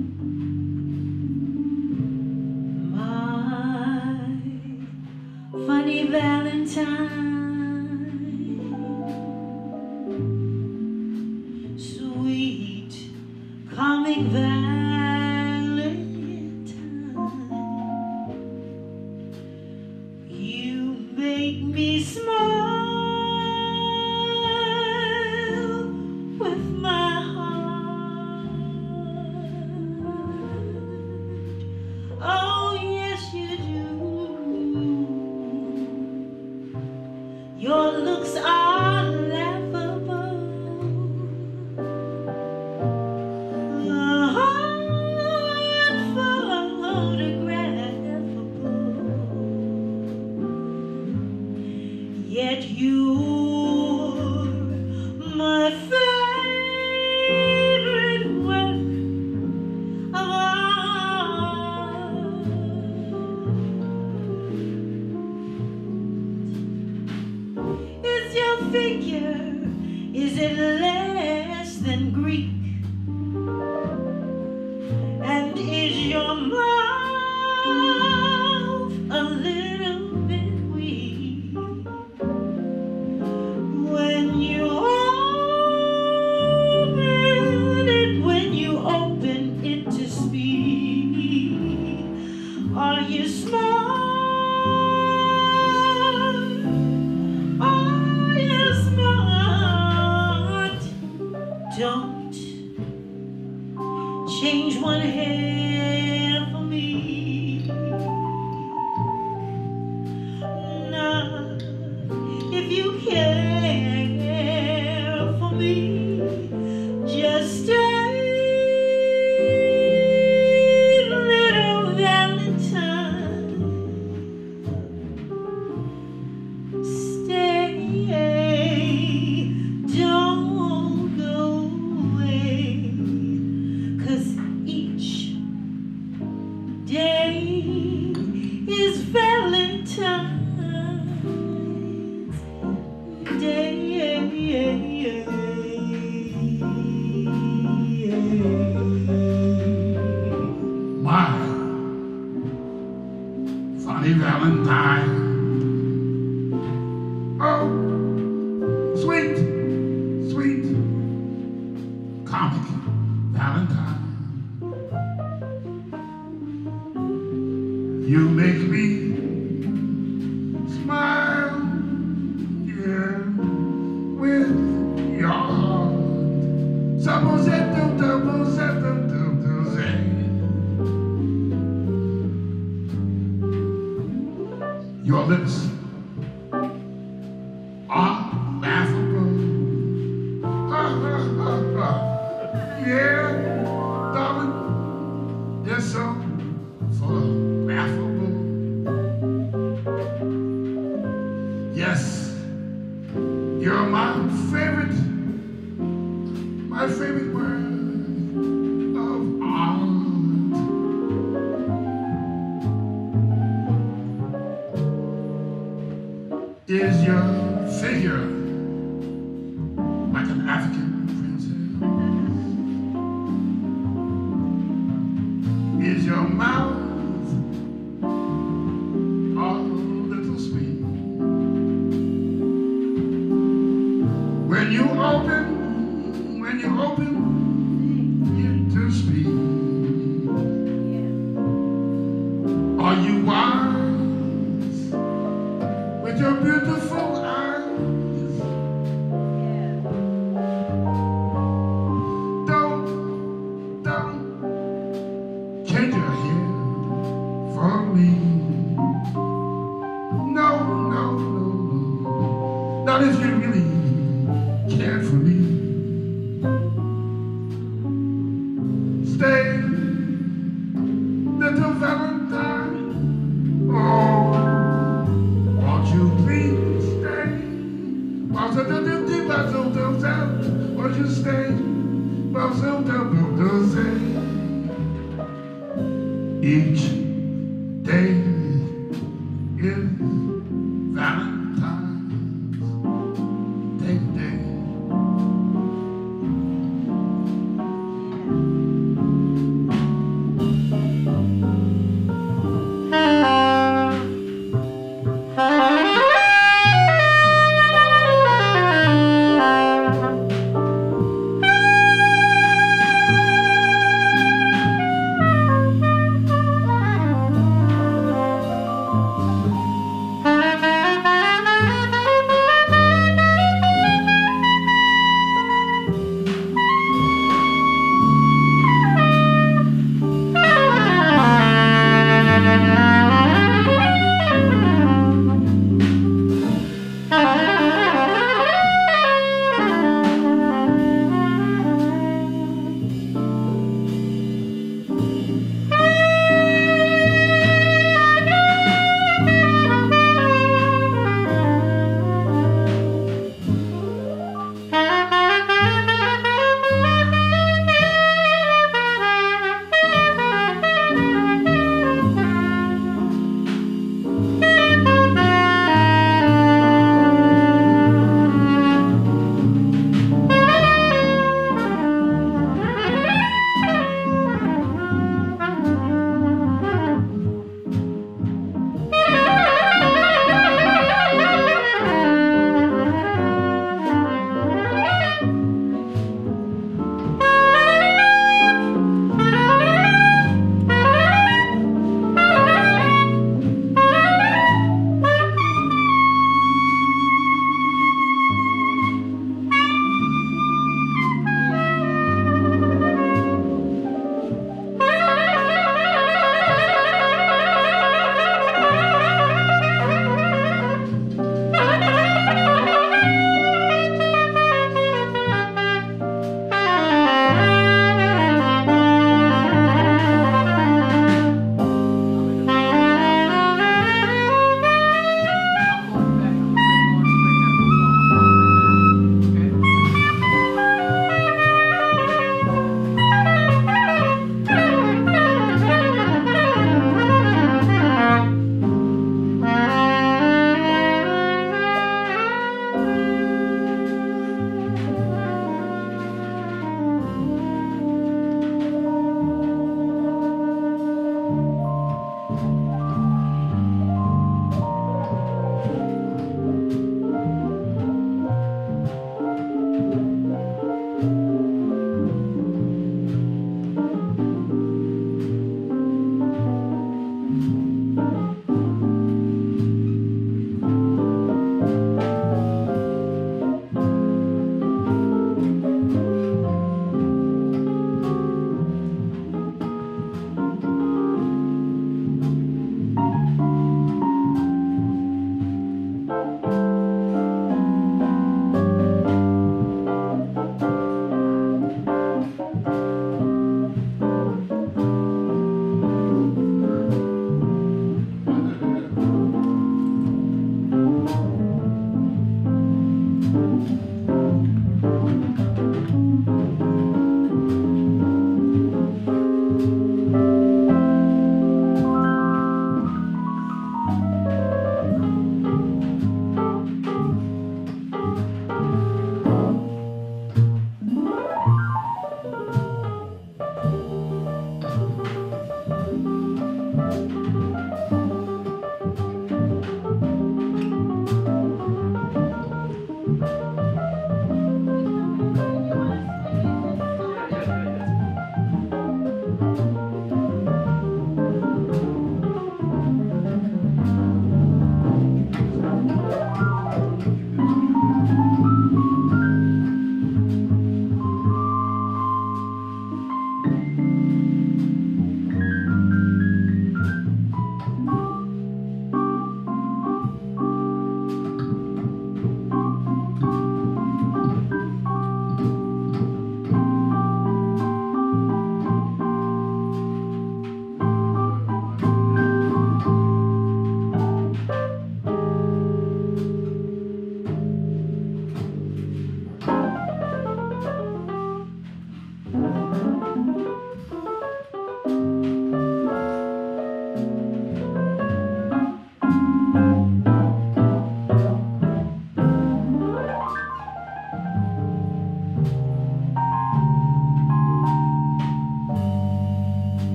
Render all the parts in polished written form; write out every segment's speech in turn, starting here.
My funny Valentine, sweet coming Valentine, you make me smile with my heart. Oh yes you do. Your looks are laughable, unphotographable, yet you're my favorite work of art. Is your figure, is it less than Greek? And is your mouth a little bit weak? When you open it to speak, are you smart? Are you smart? Don't change one hair for me. Nah, if you care for me, just stay, little Valentine. Stay, don't go away, 'cause each day is Valentine's Day. My funny Valentine. Oh, sweet, sweet, comic Valentine. You make me smile, yeah, with your heart. Your lips are laughable. Yeah, darling, they're so laughable. Yes, you're my favorite word of art. Is your figure like an African princess? Is your mouth a little sweet? When you open it to speak, are you wise with your beautiful eyes? Don't change your hair for me. No, not if you really care for me. Stay, little Valentine. Oh, won't you please stay? Won't you stay? Each day is Valentine's Day.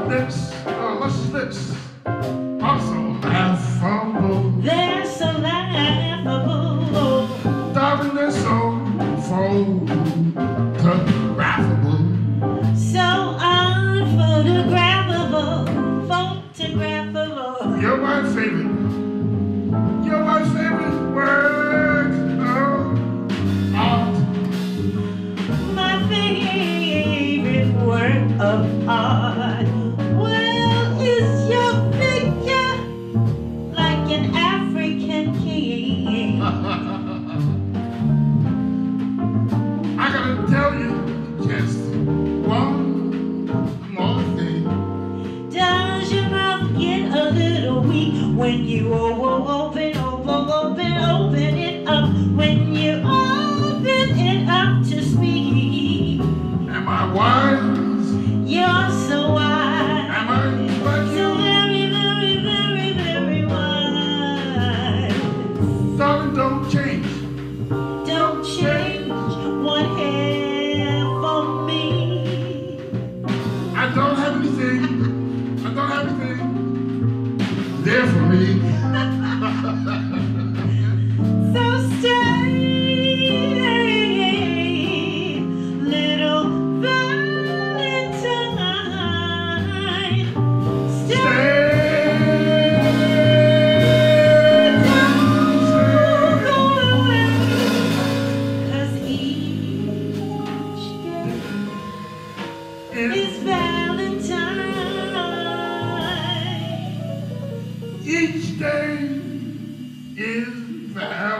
lips, luscious lips, also laughable. They're so laughable. Darling, they're so photographable. So unphotographable, photographable. You're my favorite. You're my favorite work of art. My favorite work of art. Well, is your picture like an African king? I gotta tell you just one more thing. Does your mouth get a little weak when you open it up? When you open it up to speak. Am I wise? You're so wise. Am I like So you? very, very, very, very wise. Darling, don't change. Don't change one hair for me. I don't have anything. I don't have anything there for me. So stay, little Valentine. Stay, don't go away. 'Cause each day is Valentine. Each day is Valentine.